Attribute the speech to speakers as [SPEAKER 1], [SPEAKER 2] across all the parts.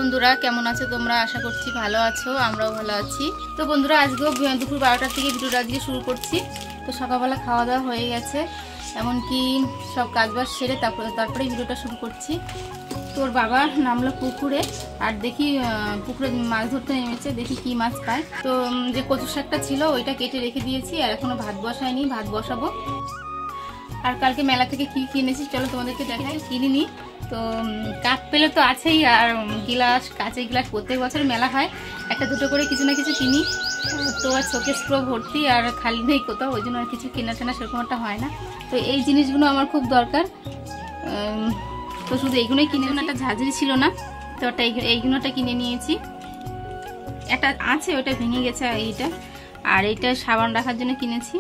[SPEAKER 1] বন্ধুরা কেমন আছো তোমরা? আশা করছি ভালো আছো, আমরাও ভালো আছি। তো বন্ধুরা আজকেও দুপুর 12টার থেকে ভিডিওটা আজকে শুরু করছি। তো সকালবেলা খাওয়া দাওয়া হয়ে গেছে, এমনকি সব কাজবাজ সেরে তারপরে ভিডিওটা শুরু করছি। তোর বাবা নামলো পুকুরে, আর দেখি পুকুরে মাছ ধরতে নেমেছে, দেখি কি মাছ পায়। তো যে কচু শাকটা ছিল ওইটা কেটে রেখে দিয়েছি, আর এখনো ভাত বসাইনি, ভাত বসাবো। আর কালকে মেলা থেকে কি কিনেছি চলো তোমাদেরকে দেখাই। কিনিনি তো কাপ পেলে তো আছেই, আর গিলাস, কাঁচের গিলাস প্রত্যেক বছর মেলা হয়, একটা দুটো করে কিছু না কিছু কিনি। তো আর শোকেস পুরো ভর্তি, আর খালি নেই কোথাও, ওই জন্য আর কিছু কেনা টেনা সেরকম একটা হয় না। তো এই জিনিসগুলো আমার খুব দরকার, তো শুধু এইগুলোই কিনে। একটা ঝাঁঝরি ছিল না, তো ওটা এইগুলোটা কিনে নিয়েছি। একটা আছে ওটা ভেঙে গেছে এইটা, আর এইটা সাবান রাখার জন্য কিনেছি।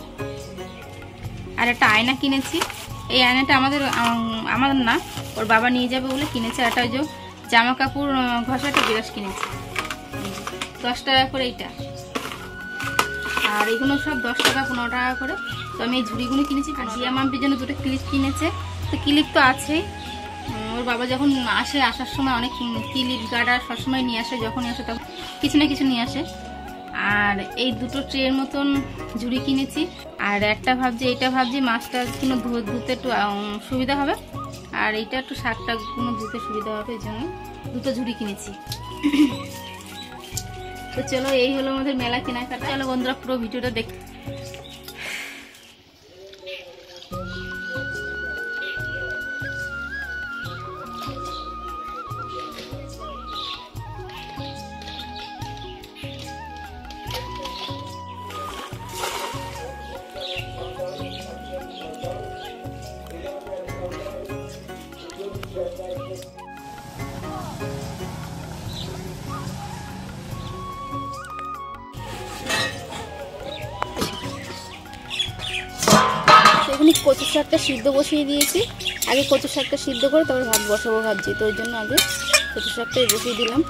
[SPEAKER 1] আর একটা আয়না কিনেছি, এই আয়নাটা আমাদের না, ওর বাবা নিয়ে যাবে বলে কিনেছে। একটা ওই যে জামা কাপড় ঘষা একটা ব্রাশ কিনেছি, 10 টাকা করে এইটা। আর এগুলো সব 10 টাকা 15 টাকা করে। তো আমি এই ঝুড়িগুলো কিনেছি। আর জিয়া মাম্পির জন্য দুটো ক্লিপ কিনেছে, তো ক্লিপ তো আছেই। ওর বাবা যখন আসার সময় অনেক ক্লিপ গার্ডার সবসময় নিয়ে আসে, যখনই আসে তখন কিছু না কিছু নিয়ে আসে। আর এই দুটো ট্রের মতন ঝুড়ি কিনেছি। আর এটা ভাবছি মাছটা কোনো ধুতে একটু সুবিধা হবে, আর এইটা একটু শাকটা কোনো ধুতে সুবিধা হবে, এই জন্য দুটো ঝুড়ি কিনেছি। তো চলো, এই হলো আমাদের মেলা কেনাকাটা। চলো বন্ধুরা পুরো ভিডিওটা দেখ। এখানে কচু শাকটা সিদ্ধ বসিয়ে দিয়েছি। আগে কচু শাকটা সিদ্ধ করে তারপর ভাত বসাবো ভাবছি, তো ওই জন্য আগে কচু শাকটাই বসিয়ে দিলাম।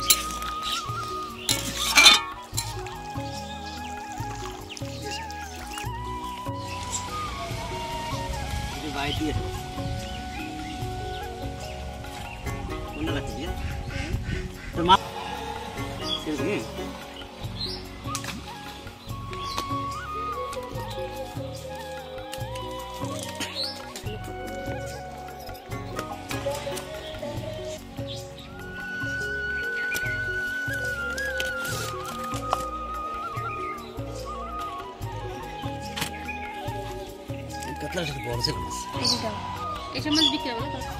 [SPEAKER 2] কাতলা সেটা বড় ছিল মাছ,
[SPEAKER 1] এটা মাছ বিক্রি হবে তো।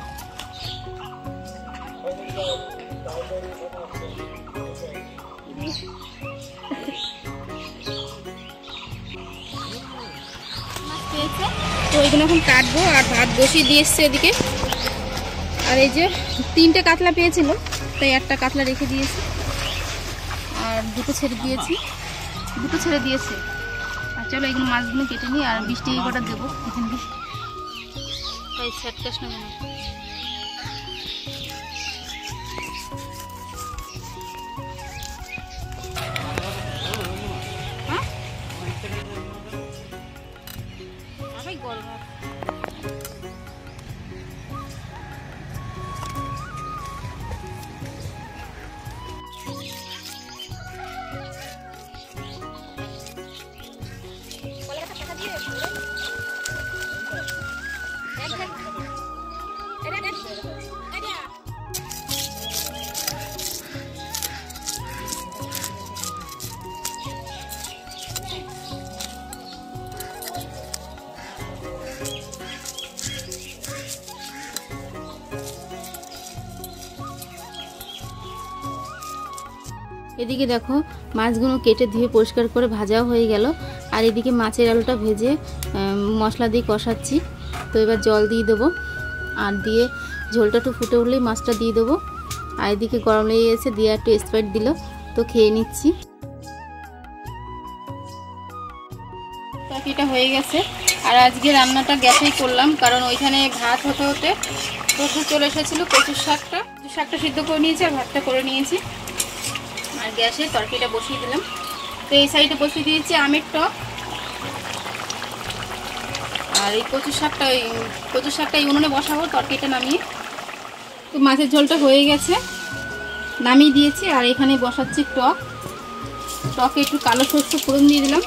[SPEAKER 1] তো এইগুলো এখন কাটবো, আর ভাত বসিয়ে দিয়ে এসছে এদিকে। আর এই যে 3টে কাতলা পেয়েছিল, তাই একটা কাতলা রেখে দিয়েছি, আর দুটো ছেড়ে দিয়েছে। আর চলো এইগুলো মাছগুলো কেটে নিই, আর 20 টাকা কটা দেবো এখান থেকে। তাই সেট কাশ না মনে গরম। এদিকে দেখো মাছগুলো কেটে ধুয়ে পরিষ্কার করে ভাজাও হয়ে গেল, আর এদিকে মাছের আলুটা ভেজে মশলা দিয়ে কষাচ্ছি। তো এবার জল দিয়ে দেবো, আর দিয়ে ঝোলটা একটু ফুটে উঠলেই মাছটা দিয়ে দেবো। আর এদিকে গরম লেগে গেছে, দিয়ে একটু স্প্রাইট দিল, তো খেয়ে নিচ্ছি। তরকারিটা হয়ে গেছে, আর আজকে রান্নাটা গ্যাসেই করলাম, কারণ ওইখানে ভাত হতে হতে প্রচুর চলে এসেছিলো। কচুর শাকটা সিদ্ধ করে নিয়েছি, আর ভাতটা করে নিয়েছি, আর গ্যাসে তরকারিটা বসিয়ে দিলাম। তো এই সাইডে বসিয়ে দিয়েছি আমের টক, আর এই কচু শাকটা এই উনুনে বসাবো তরকারিটা নামিয়ে। তো মাছের ঝোলটা হয়ে গেছে, নামিয়ে দিয়েছি। আর এখানে বসাচ্ছি টক। টকে একটু কালো সরষে ফোড়ন দিয়ে দিলাম।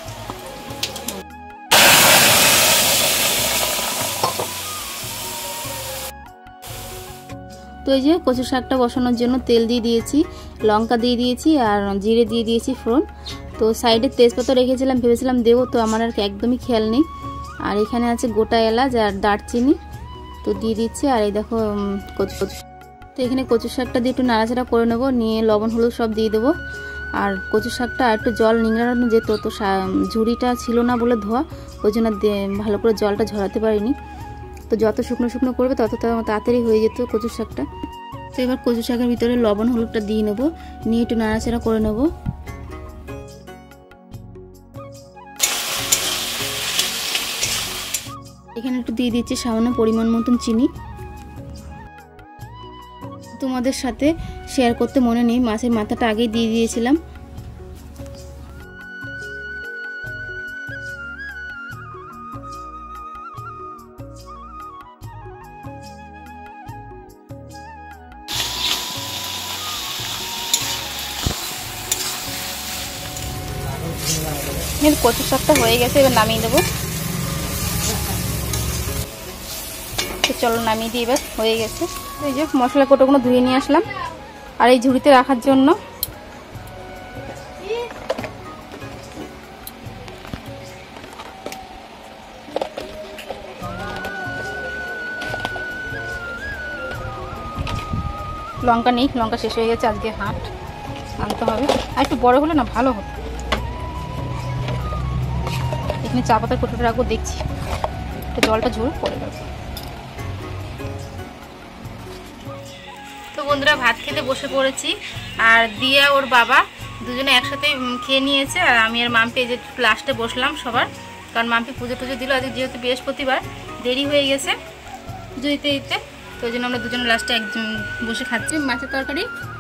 [SPEAKER 1] তো এই যে কচু শাকটা বসানোর জন্য তেল দিয়ে দিয়েছি, লঙ্কা দিয়ে দিয়েছি আর জিরে দিয়ে দিয়েছি ফোড়ন। তো সাইডে তেজপাতা রেখেছিলাম, ভেবেছিলাম দেবো, তো আমার আর একদমই খেয়াল নেই। আর এখানে আছে গোটা এলাচ আর দারচিনি, তো দিয়ে দিচ্ছি। আর এই দেখো কচু। তো এখানে কচু শাকটা দিয়ে একটু নাড়াচাড়া করে নেবো, নিয়ে লবণ হলুদ সব দিয়ে দেবো। আর কচু শাকটা আর একটু জল নিংড়ানো যেত, তো ঝুড়িটা ছিল না বলে ধোয়া, ওই জন্য ভালো করে জলটা ঝরাতে পারিনি। তো যত শুকনো শুকনো করবে তত তাড়াতাড়ি হয়ে যেত কচু শাকটা। তো এবার কচু শাকের ভিতরে লবণ হলুদটা দিয়ে নেবো, নিয়ে একটু নাড়াচাড়া করে নেবো। এখানে একটু দিয়ে দিচ্ছি সামান্য পরিমাণ মতন চিনি। তোমাদের সাথে শেয়ার করতে মনে নেই, মাছের মাথাটা আগেই দিয়ে দিয়েছিলাম। কচু শাকটা হয়ে গেছে, এবার নামিয়ে দেবো। তো চলো নামিয়ে দিই, এবার হয়ে গেছে। এই যে মশলা কোটোগুলো ধুয়ে নিয়ে আসলাম আর এই ঝুড়িতে রাখার জন্য। লঙ্কা নেই, লঙ্কা শেষ হয়ে গেছে, আজকে হাট আনতে হবে। আর একটু বড় হলে না ভালো হতো। এখানে চা পাতার কোটোটা রাখবো, দেখছি একটু জলটা ঝোল পড়ে গেছে। তো বন্ধুরা ভাত খেতে বসে পড়েছি, আর দিয়া ওর বাবা দুজনে একসাথে খেয়ে নিয়েছে। আর আমি আর মাম্পি এই যে লাস্টে বসলাম সবার, কারণ মাম্পি পুজো টুজো দিল, আজকে যেহেতু বৃহস্পতিবার দেরি হয়ে গেছে পুজো দিতে দিতে, তো ওই জন্য আমরা দুজনে লাস্টে একজন বসে খাচ্ছি মাছের তরকারি।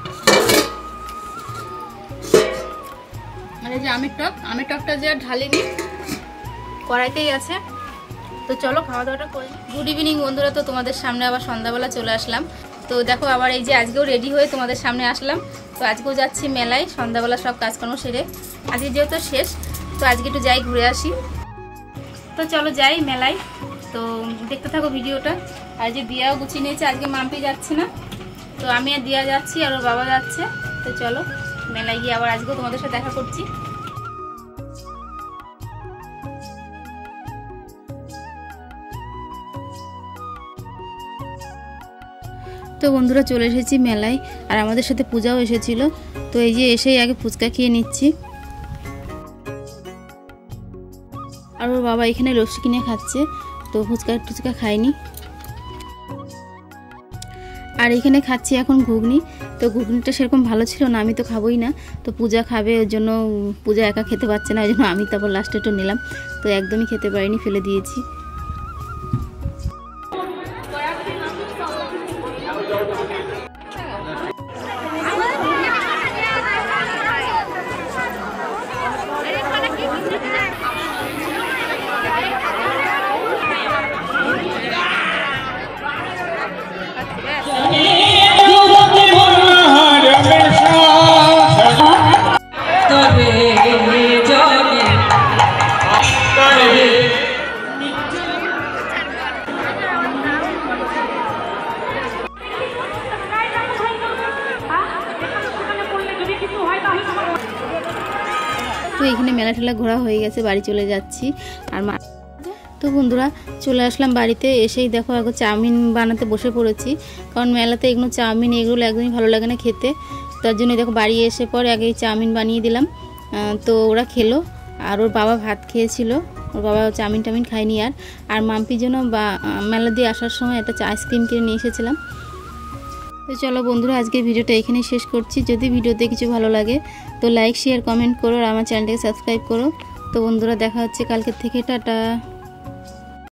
[SPEAKER 1] আর এই যে আমের টকটা যে আর ঢালিনি, কড়াইতেই আছে। তো চলো খাওয়া দাওয়াটা করি। গুড ইভিনিং বন্ধুরা, তো তোমাদের সামনে আবার সন্ধ্যাবেলা চলে আসলাম। তো দেখো আবার এই যে আজকেও রেডি হয়ে তোমাদের সামনে আসলাম। তো আজকেও যাচ্ছি মেলায়, সন্ধ্যাবেলা সব কাজকর্ম সেরে, আজকে যেহেতু শেষ, তো আজকে একটু যাই ঘুরে আসি। তো চলো যাই মেলায়, তো দেখতে থাকো ভিডিওটা। আর যে দিয়াও গুছিয়ে নিয়েছে, আজকে মাম্পি যাচ্ছে না, তো আমি আর দিয়া যাচ্ছি আর ওর বাবা যাচ্ছে। তো চলো মেলায় গিয়ে আবার আজকেও তোমাদের সাথে দেখা করছি। তো বন্ধুরা চলে এসেছি মেলায়, আর আমাদের সাথে পূজাও এসেছিল। তো এই যে এসেই আগে ফুচকা খেয়ে নিচ্ছি, আর ওর বাবা এখানে লস্যি কিনে খাচ্ছে, তো ফুচকা খায়নি। আর এখানে খাচ্ছি এখন ঘুগনি। তো ঘুগনিটা সেরকম ভালো ছিল না, আমি তো খাবোই না, তো পূজা খাবে, ওই জন্য পূজা একা খেতে পারছে না, ওই জন্য আমি তারপর লাস্টে একটু নিলাম। তো একদমই খেতে পারিনি, ফেলে দিয়েছি। তো এখানে মেলা ঠেলা ঘোরা হয়ে গেছে, বাড়ি চলে যাচ্ছি। আর তো বন্ধুরা চলে আসলাম বাড়িতে, এসেই দেখো আগে চাউমিন বানাতে বসে পড়েছি, কারণ মেলাতে এগুলো চাউমিন এগুলো একদমই ভালো লাগে না খেতে। তার জন্য দেখো বাড়ি এসে পরে আগে চাউমিন বানিয়ে দিলাম। তো ওরা খেলো, আর ওর বাবা ভাত খেয়েছিল, ওর বাবা চাউমিন টাউমিন খায়নি। আর মাম্পির জন্য মেলা দিয়ে আসার সময় একটা আইসক্রিম কিনে নিয়ে এসেছিলাম। তো চলো বন্ধুরা আজকের ভিডিওটা এখানেই শেষ করছি। যদি ভিডিওতে কিছু ভালো লাগে তো লাইক শেয়ার কমেন্ট করো, আর আমার চ্যানেলটাকে সাবস্ক্রাইব করো। তো বন্ধুরা দেখা হচ্ছে কালকের থেকে, টাটা।